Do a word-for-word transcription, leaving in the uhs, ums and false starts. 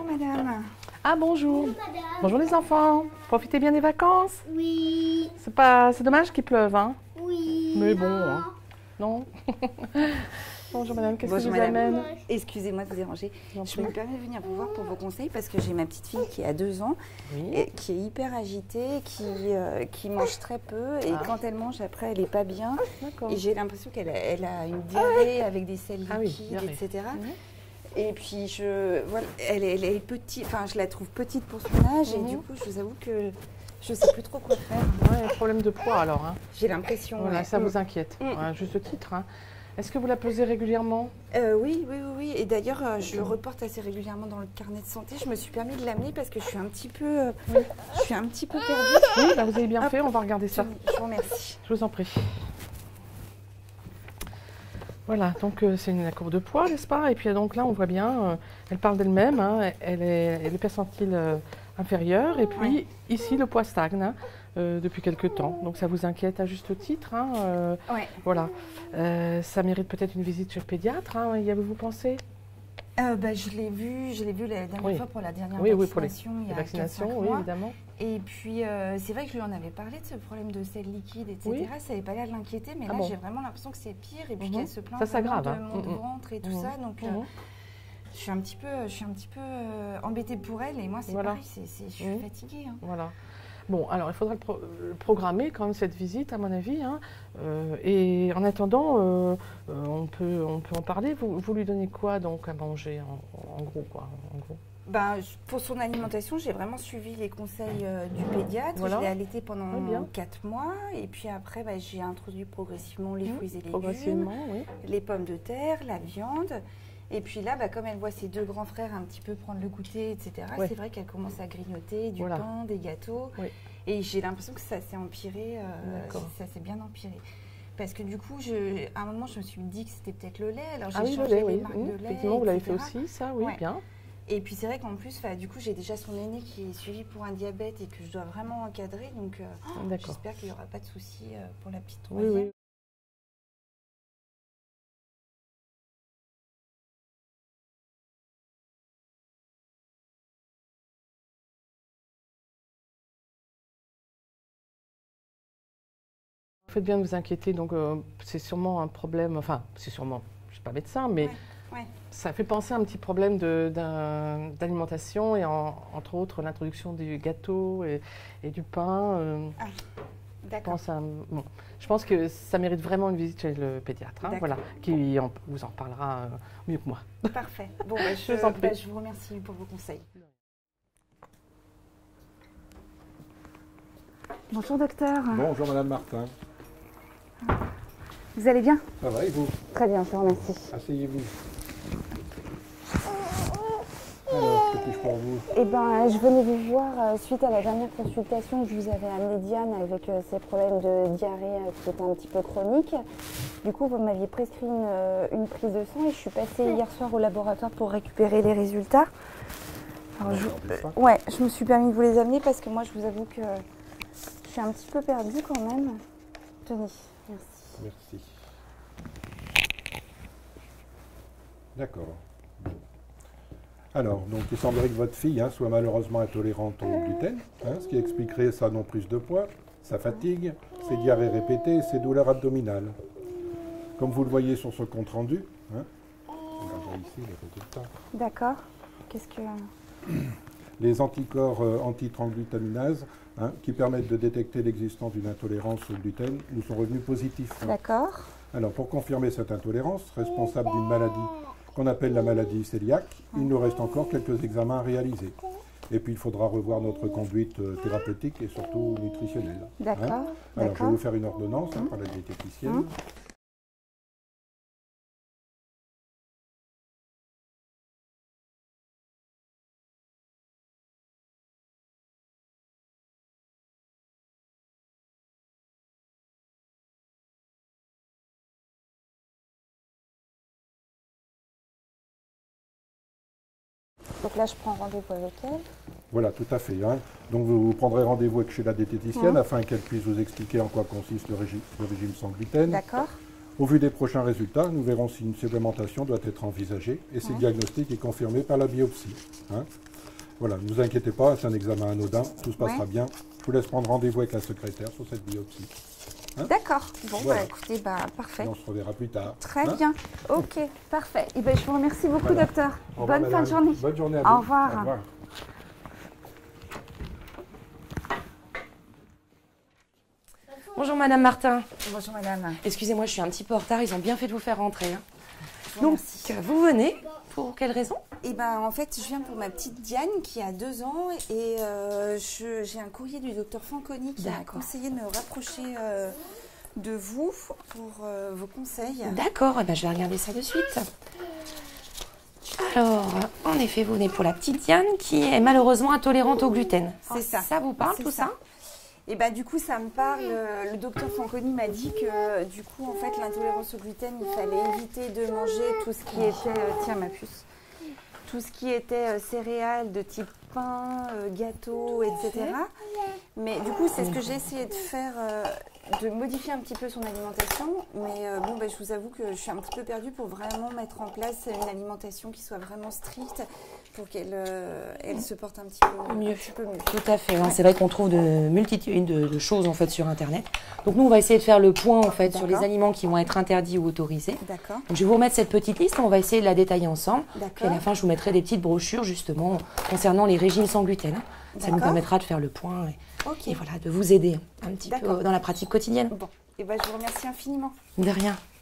madame. Ah bonjour. Bonjour, madame. Bonjour les enfants. Profitez bien des vacances. Oui. C'est pas, c'est dommage qu'il pleuve, hein. Oui. Mais bon, hein. Non. Bonjour madame, qu'est-ce que Bonjour vous madame. amène? Excusez-moi de vous déranger. Je vous en Je prie. me permets de venir vous voir pour vos conseils parce que j'ai ma petite fille qui a deux ans Oui. et qui est hyper agitée, qui, euh, qui mange très peu et Ah. quand elle mange après elle n'est pas bien. D'accord. Et j'ai l'impression qu'elle a, elle a une diarrhée avec des selles Ah oui, liquides, diarrhée. et cetera. Mhm. Et puis je, voilà, elle, est- elle est petite, enfin je la trouve petite pour son âge Mhm. et du coup je vous avoue que je ne sais plus trop quoi faire. Ouais, problème de poids alors, hein. J'ai l'impression. Voilà, ouais. ça Mm. vous inquiète. Mm. Ouais, juste titre, hein. Est-ce que vous la pesez régulièrement? Euh, oui, oui, oui, oui. Et d'ailleurs, euh, je le reporte assez régulièrement dans le carnet de santé. Je me suis permis de l'amener parce que je suis un petit peu, euh, je suis un petit peu perdue. Oui, bah, vous avez bien Hop. fait, on va regarder ça. Je vous remercie. Je vous en prie. Voilà, donc euh, c'est une la courbe de poids, n'est-ce pas? Et puis donc là, on voit bien, euh, elle parle d'elle-même, hein, elle est, elle est percentile euh, inférieure, et puis Ouais. ici, le poids stagne hein, euh, depuis quelques temps. Donc ça vous inquiète à juste titre. Hein, euh, Ouais. voilà. Euh, ça mérite peut-être une visite chez le pédiatre, hein, y avez-vous pensé? Euh, bah, je l'ai vu, je l'ai vu la dernière Oui. fois pour la dernière Oui, oui, pour les, vaccination il y les a vaccinations, quatre cinq oui, mois. évidemment. Et puis, euh, c'est vrai que je lui en avais parlé de ce problème de selles liquides, et cetera. Oui. Ça n'avait pas l'air de l'inquiéter, mais Ah là, bon. j'ai vraiment l'impression que c'est pire et puis Mhm. qu'elle se plaint Ça vraiment s'aggrave, de hein. mon Mhm. ventre et tout Mhm. ça. Donc, euh, Mhm. je suis un petit peu, je suis un petit peu euh, embêtée pour elle et moi, c'est Voilà. pareil, c'est, c'est- je suis Mhm. fatiguée. hein. Voilà. Bon, alors il faudra le, pro- le programmer quand même cette visite, à mon avis. Hein. Euh, et en attendant, euh, euh, on, peut, on peut en parler. Vous, vous lui donnez quoi donc à manger, en, en gros, quoi, en gros. Ben, je- pour son alimentation, j'ai vraiment suivi les conseils euh, du pédiatre. Voilà. Je l'ai allaitée pendant Très bien. quatre mois. Et puis après, ben, j'ai introduit progressivement les Mhm. fruits et légumes, Progressivement, oui. les pommes de terre, la viande. Et puis là, ben, comme elle voit ses deux grands frères un petit peu prendre le goûter, et cetera, Ouais. c'est vrai qu'elle commence à grignoter du Voilà. pain, des gâteaux. Oui. Et j'ai l'impression que ça s'est empiré, euh, D'accord. ça s'est bien empiré. Parce que du coup, je, à un moment, je me suis dit que c'était peut-être le lait. Alors j'ai Ah oui, le changé lait, les oui. marques Mhm. de lait, Effectivement, vous l'avez fait et cetera. aussi, ça, oui, Ouais. bien. Et puis c'est vrai qu'en plus, 'fin, du coup, j'ai déjà son aîné qui est suivi pour un diabète et que je dois vraiment encadrer. Donc, euh, oh, D'accord. j'espère qu'il n'y aura pas de soucis euh, pour la petite Oui, troisième. oui. Faites bien de vous inquiéter, donc euh, c'est sûrement un problème, enfin, c'est sûrement, je ne suis pas médecin, mais Ouais, ouais. ça fait penser à un petit problème de- d'un- d'alimentation et en- entre autres l'introduction du gâteau et, et du pain. euh, je, D'accord. pense à- bon, je pense que ça mérite vraiment une visite chez le pédiatre, hein, D'accord. voilà, qui en- vous en reparlera euh, mieux que moi. Parfait. Bon, bah, je, Je vous en prie. bah, je vous remercie pour vos conseils. Bonjour docteur. Bonjour Madame Martin. Vous allez bien? Ça va et vous? Très bien, je vous remercie. Asseyez-vous. Alors, que puis-je pour vous? Eh ben, je venais vous voir euh, suite à la dernière consultation. Je vous avais amené Diane avec euh, ses problèmes de diarrhée euh, qui étaient un petit peu chroniques. Du coup, vous m'aviez prescrit une, euh, une prise de sang et je suis passée hier soir au laboratoire pour récupérer les résultats. Alors, je, Regardez ça. ouais, je me suis permis de vous les amener parce que moi, je vous avoue que je suis un petit peu perdue quand même. Tenez, merci. Merci. D'accord. Bon. Alors, donc il semblerait que votre fille hein, soit malheureusement intolérante au gluten, hein, ce qui expliquerait sa non-prise de poids, sa fatigue, ses diarrhées répétées et ses douleurs abdominales. Comme vous le voyez sur ce compte-rendu, hein, regardez ici les résultats. D'accord. Qu'est-ce que... Les anticorps euh, anti-transglutaminase hein, qui permettent de détecter l'existence d'une intolérance au gluten nous sont revenus positifs. D'accord. Alors, pour confirmer cette intolérance, responsable d'une maladie qu'on appelle la maladie cœliaque, il nous reste encore quelques examens à réaliser. Et puis, il faudra revoir notre conduite euh, thérapeutique et surtout nutritionnelle. hein. D'accord. Alors, je vais D'accord. vous faire une ordonnance hein, par la diététicienne. Hum. Donc là, je prends rendez-vous avec elle. Voilà, tout à fait. hein. Donc, vous, vous prendrez rendez-vous avec- chez la diététicienne Hum. afin qu'elle puisse vous expliquer en quoi consiste le, régi- le régime sans gluten. D'accord. Au vu des prochains résultats, nous verrons si une supplémentation doit être envisagée et si le Hum. diagnostic est confirmé par la biopsie. hein. Voilà, ne vous inquiétez pas, c'est un examen anodin, tout se passera Ouais. bien. Je vous laisse prendre rendez-vous avec la secrétaire sur cette biopsie. Hein? D'accord. Bon, Voilà. bah écoutez, bah parfait. Et on se reverra plus tard. Très Hein? bien. Ok, parfait. Et ben, je vous remercie beaucoup, Voilà. docteur. Au revoir, Bonne fin de madame. journée. Bonne journée à Au vous. revoir. Au revoir. Bonjour Madame Martin. Bonjour, madame. Excusez-moi, je suis un petit peu en retard. Ils ont bien fait de vous faire rentrer. hein. Je vous Donc, remercie. vous venez pour quelle raison? Et ben, en fait, je viens pour ma petite Diane qui a deux ans et euh, je- j'ai un courrier du docteur Fanconi qui m'a D'accord. conseillé de me rapprocher euh, de vous pour euh, vos conseils. D'accord, eh ben, je vais regarder ça de suite. Alors, en effet, vous venez pour la petite Diane qui est malheureusement intolérante au gluten. C'est ça. Ça vous parle C'est tout ça, Et bah du coup ça me parle, euh, le docteur Fanconi m'a dit que euh, du coup en fait l'intolérance au gluten il fallait éviter de manger tout ce qui était, euh, tiens ma puce, tout ce qui était euh, céréales de type pain, euh, gâteau, et cetera. Mais du coup c'est ce que j'ai essayé de faire, euh, de modifier un petit peu son alimentation. Mais euh, bon bah, je vous avoue que je suis un petit peu perdue pour vraiment mettre en place une alimentation qui soit vraiment stricte pour qu'elle euh, elle se porte un petit peu Mieux. Un petit peu mieux. Tout à fait. hein. C'est vrai qu'on trouve de multitudes de, de choses en fait sur Internet. Donc nous, on va essayer de faire le point en fait sur les D'accord. aliments qui vont être interdits ou autorisés. D'accord, Donc je vais vous remettre cette petite liste. On va essayer de la détailler ensemble. Puis à d'accord. la fin, je vous mettrai des petites brochures justement concernant les régimes sans gluten. hein. Ça nous D'accord. permettra de faire le point et, Ok. et voilà, de vous aider un petit peu D'accord. dans la pratique quotidienne. Bon, et ben je vous remercie infiniment. De rien.